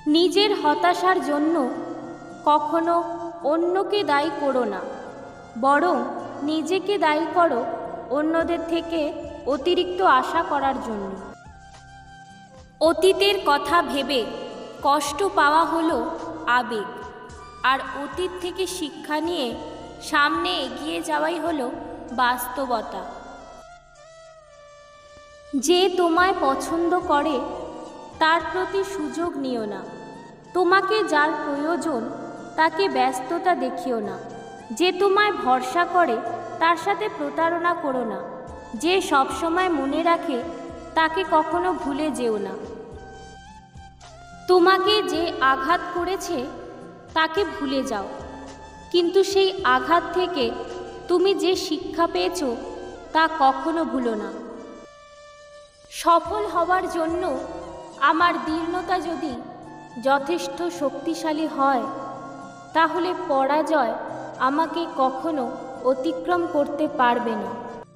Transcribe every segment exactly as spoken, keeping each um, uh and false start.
নিজের হতাশার জন্য কখনো অন্যকে দায়ী করো না, বরং নিজেকে দায়ী করো অন্যদের থেকে অতিরিক্ত আশা করার জন্য। অতীতের কথা ভেবে কষ্ট পাওয়া হলো আবেগ, আর অতীত থেকে শিক্ষা নিয়ে সামনে এগিয়ে যাওয়াই হলো বাস্তবতা। যে তোমায় পছন্দ করে তার প্রতি সুযোগ নিও না। তোমাকে যার প্রয়োজন তাকে ব্যস্ততা দেখিও না। যে তোমায় ভরসা করে তার সাথে প্রতারণা করো না। যে সবসময় মনে রাখে তাকে কখনো ভুলে যেও না। তোমাকে যে আঘাত করেছে তাকে ভুলে যাও, কিন্তু সেই আঘাত থেকে তুমি যে শিক্ষা পেয়েছো তা কখনো ভুলো না। সফল হওয়ার জন্য আমার দৃঢ়তা যদি যথেষ্ট শক্তিশালী হয়, তাহলে পরাজয় আমাকে কখনো অতিক্রম করতে পারবে না।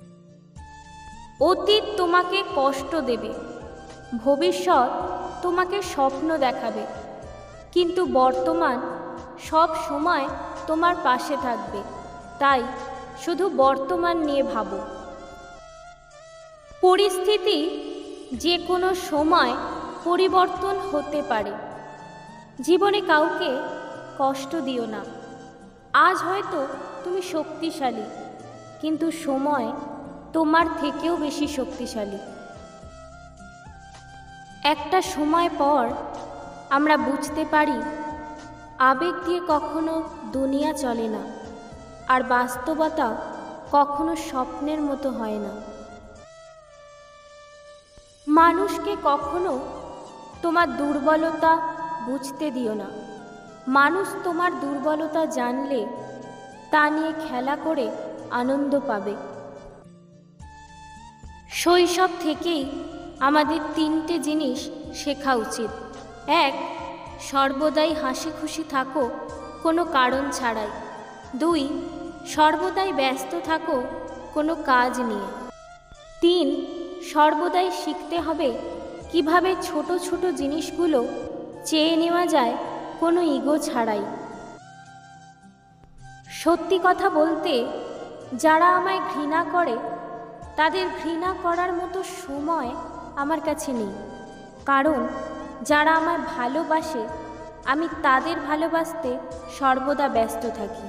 অতীত তোমাকে কষ্ট দেবে, ভবিষ্যৎ তোমাকে স্বপ্ন দেখাবে, কিন্তু বর্তমান সব সময় তোমার পাশে থাকবে। তাই শুধু বর্তমান নিয়ে ভাবো। পরিস্থিতি যে কোনো সময় পরিবর্তন হতে পারে। জীবনে কাউকে কষ্ট দিও না। আজ হয়তো তুমি শক্তিশালী, কিন্তু সময় তোমার থেকেও বেশি শক্তিশালী। একটা সময় পর আমরা বুঝতে পারি আবেগ দিয়ে কখনো দুনিয়া চলে না, আর বাস্তবতা কখনো স্বপ্নের মতো হয় না। মানুষকে কখনো তোমার দুর্বলতা বুঝতে দিও না। মানুষ তোমার দুর্বলতা জানলে তা নিয়ে খেলা করে আনন্দ পাবে। শৈশব থেকেই আমাদের তিনটে জিনিস শেখা উচিত। এক, সর্বদাই হাসি খুশি থাকো কোনো কারণ ছাড়াই। দুই, সর্বদাই ব্যস্ত থাকো কোনো কাজ নিয়ে। তিন, সর্বদাই শিখতে হবে কিভাবে ছোট ছোট জিনিসগুলো চেয়ে নেওয়া যায় কোনো ইগো ছাড়াই। সত্যি কথা বলতে, যারা আমায় ঘৃণা করে তাদের ঘৃণা করার মতো সময় আমার কাছে নেই, কারণ যারা আমায় ভালোবাসে আমি তাদের ভালোবাসতে সর্বদা ব্যস্ত থাকি।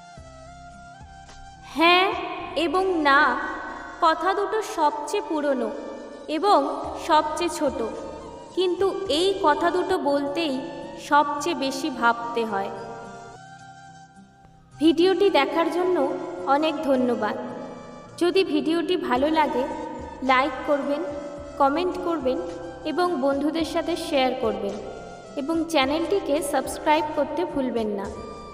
হ্যাঁ এবং না কথা দুটো সবচেয়ে পুরনো এবং সবচেয়ে ছোট, কিন্তু এই কথা দুটো বলতেই সবচেয়ে বেশি ভাবতে হয়। ভিডিওটি দেখার জন্য অনেক ধন্যবাদ। যদি ভিডিওটি ভালো লাগে লাইক করবেন, কমেন্ট করবেন এবং বন্ধুদের সাথে শেয়ার করবেন, এবং চ্যানেলটিকে সাবস্ক্রাইব করতে ভুলবেন না।